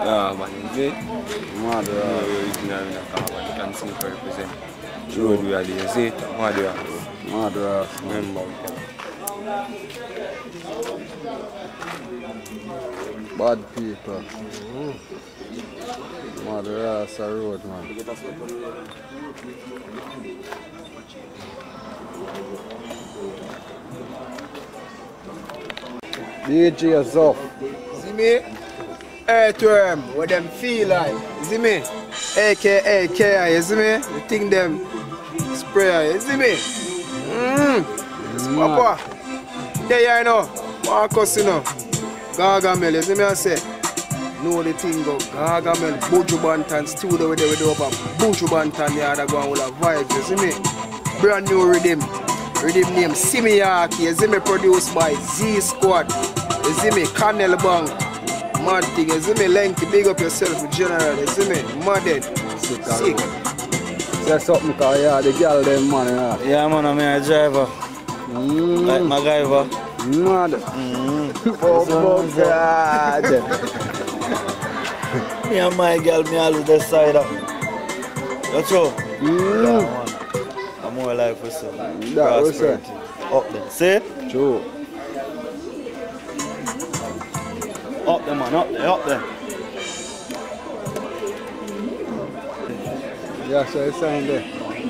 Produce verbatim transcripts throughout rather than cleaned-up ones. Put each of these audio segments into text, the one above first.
Yeah, man, you see? Mad Yeah, rock. you're original in a car, man. Cronsyncro represent. Road we are there, you see? Mad rock. Mad rock. Remember, we can. Bad people. Mad rock, a road, man. D J is off. See me? Earthworm, what them feel like. See me? A K A K I, you see me? The thing them spray, you see me? Mmm. Papa. Yeah, you know. Markus, you know. Gargamel, you see me? I say. Know the thing go. Gargamel, Buju Bantan studio with the over. Buju Bantan, yeah, that go on with a vibes, you see me? Brand new rhythm. Rhythm name Simiaki, you see me? Produced by Z Squad. You see me? Canel Bank. Mad thing, you see me? Lengthy, big up yourself with general, you see me? Madded. Sick. Sick. Say something because yeah, the girl them man, yeah. Yeah, man, I'm a driver. Mm. Like my driver. Mad. Mm. Oh, oh God. Me and my girl, me always decide up. That's true. Mm. Yeah, man. I'm more life for some. That was it. Up there. See? True. Up there, man. Up there. Up there. Yeah, so it's saying there.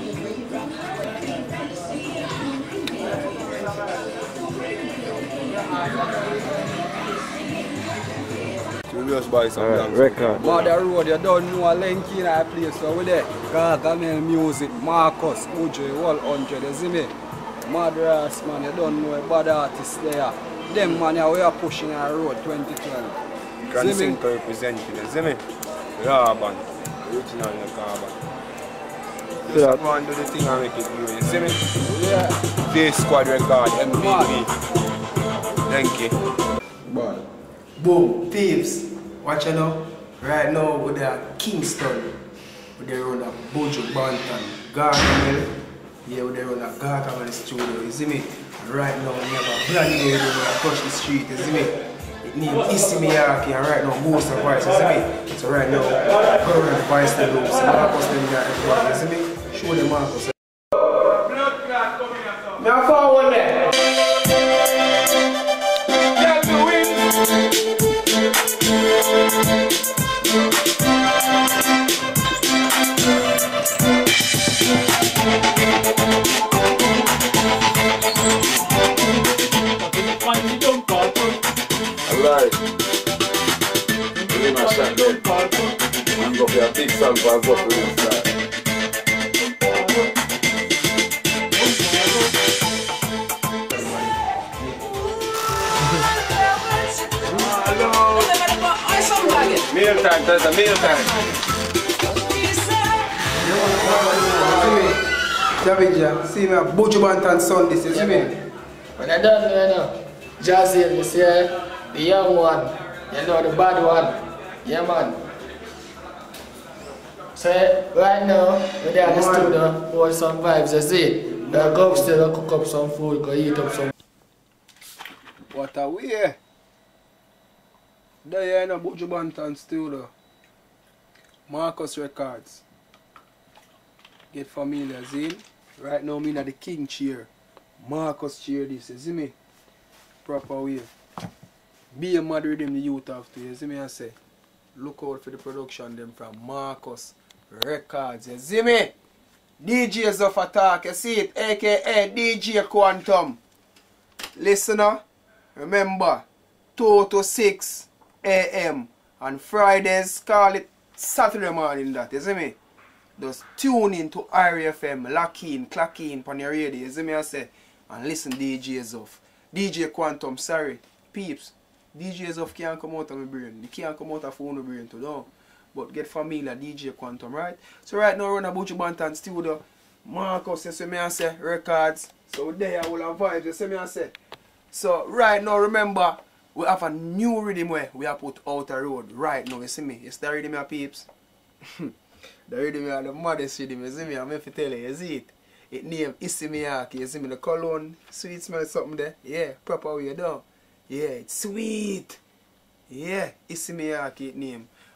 We just buy some Alright, dance. record. Mother Road, you don't know a link in our place, so we there. Gargamel Music, Markus, Buju, one hundred, you see me? Madras, man, you don't know a bad artist there. Them man, yeah, we are pushing our road twenty twelve. Cronsyncro representing, you see me? Yeah, man. Original in a car, man. See that? Just go and do the thing and make it new, you see me? Yeah. Z Squad record, M P P. Thank you. Bad. Boom, thieves. Watch you now. Right now with the Kingston. With the run of Buju Bantan. Gargamel. Yeah, with the run of Gargamel studio. You see me? Right now we have a brand new rhythm when I touch the street, you see me? It named Isimiaki and right now most of voice, you see me? So right now, current voice the loops. Markus them got everybody, you see me? Show them Markus. Me a forward there. Alright. We're gonna shut them. I'm going for a big song for us up with this. Meal time, there's a meal time. Javija, see me a Buju Bantan son this, you see me? When I done, you know, Jazzy and this year, the young one, you know, the bad one. Yeah, man. So, right now, we're there in the studio, pour some vibes, you see? We'll go upstairs, cook up some food, go eat up some. What a way. There you know Buju Bantan studio. Markus Records. Get familiar, see? Right now I'm in the king chair. Markus chair this, you see me? Proper way. Be a mad with them the youth have to, you see me I say? Look out for the production them from Markus Records, you see me? D Js of Attack, you see it? A K A D J Quantum. Listener, remember, two to six A M on Fridays, call it Saturday morning that, you see me? Just tune in to I R F M, lock in, clock in on your radio, you see me I say? And listen D Js of. D J Quantum, sorry, peeps, D Js of can't come out of my brain. They can't come out of my brain too, no. But get familiar, D J Quantum, right? So right now, we're in a Buju Bantan studio. Markus, you see me I say, records. So there I will have vibes, you see me I say? So right now, remember, we have a new rhythm where we have put out a road right now, you see me? It's the rhythm, your peeps. The rhythm is the maddest rhythm, you see me? I'm going to tell you, you see it? It named Isimiaki, you see me? The cologne, sweet smell something there. Yeah, proper way down. Yeah, it's sweet. Yeah, Isimiaki it name.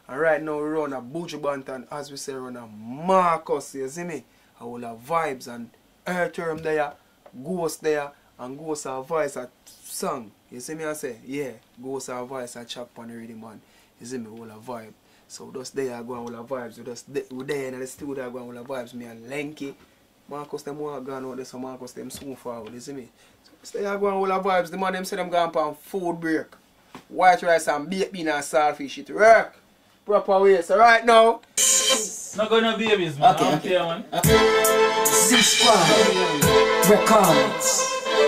And right now we run a Buju Bantan, as we say, run a Markus, you see me? I will have vibes and Earthworm there, Ghost there, and Ghost have voice a song. You see me I say? Yeah, Ghost have voice a chop on the rhythm, man. You see me, all a vibe. So just there go and all the vibes. We just we there in the studio go and all the vibes. Me and Lenky. Markus them walk gone out there, so Markus them smooth forward, you see me? So stay there go and all the vibes. The man them say them gone on food break. White rice and baked bean and saltfish, it work. Proper way. So right now. Not gonna babies, man. Okay, okay. Here, man. Z Squad Records.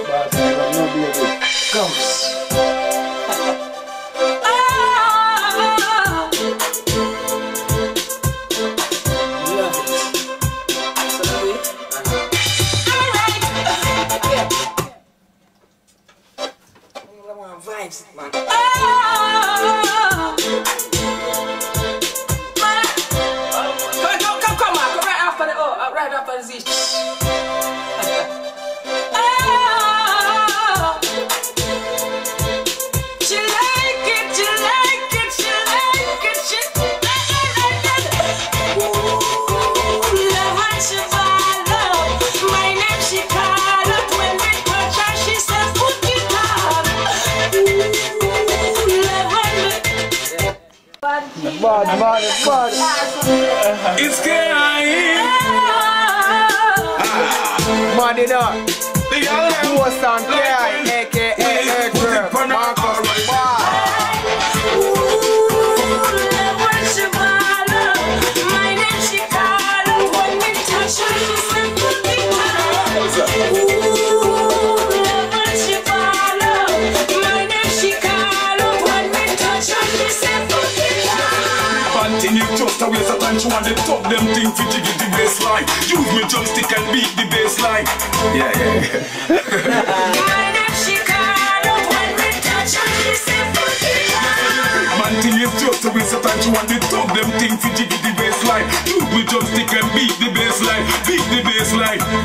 Ghost. Vibes, man. Oh, man. Come, come, come, man. Come right after the, oh, right after the Z. Oh, she like it, she like it, she like it, she like it. Ooh, love and she follow. My name she call up when we touch her, she said put it on. Bad, bad, bad. It's K I E. Man, you know. Ghost and K I, aka Earthworm, Markus. My name she call up when we touch her, she said put it on. Just a waste of time, she want to top them things to jiggy the baseline. Use me joystick and beat the baseline. Yeah, yeah, yeah. My name she call up when we touch her, she said put it on. Man thing is just a waste of time, she want to top them things to jiggy the baseline. Use me joystick and beat the baseline. Beat the baseline. One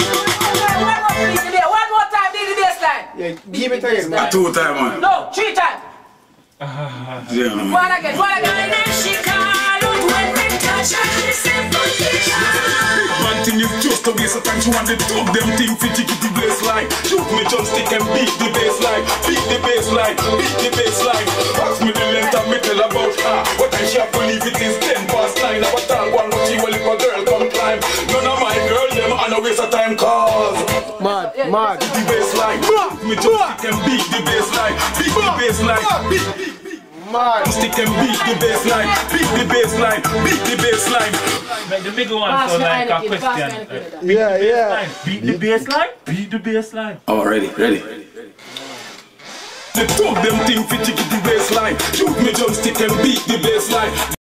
more time, beat the baseline. Yeah, give it again, man. A two time, man. No, three times. Yeah, man. One again, one again. My name she call up when we touch her, she said put it on. Man thing is just a waste of time, she want to top them things to jiggy the baseline. Use me joystick and beat the baseline. Beat the baseline. Beat the baseline. Ask me the length and me tell about her. But I shall believe it is ten past nine. I was talking one what she will if a girl come climb. None of my girl them and a waste of time cause. Mad, mad. The baseline. Me joystick and beat the baseline. Beat the baseline. Beat, beat, beat. Mad. Stick and beat the baseline. Beat the baseline. Beat the baseline. Make the bigger one so like a question. Yeah, yeah. Beat the baseline. Beat the baseline. Oh, ready, ready. The top them thing for jiggy the baseline. Shoot me joystick and beat the baseline.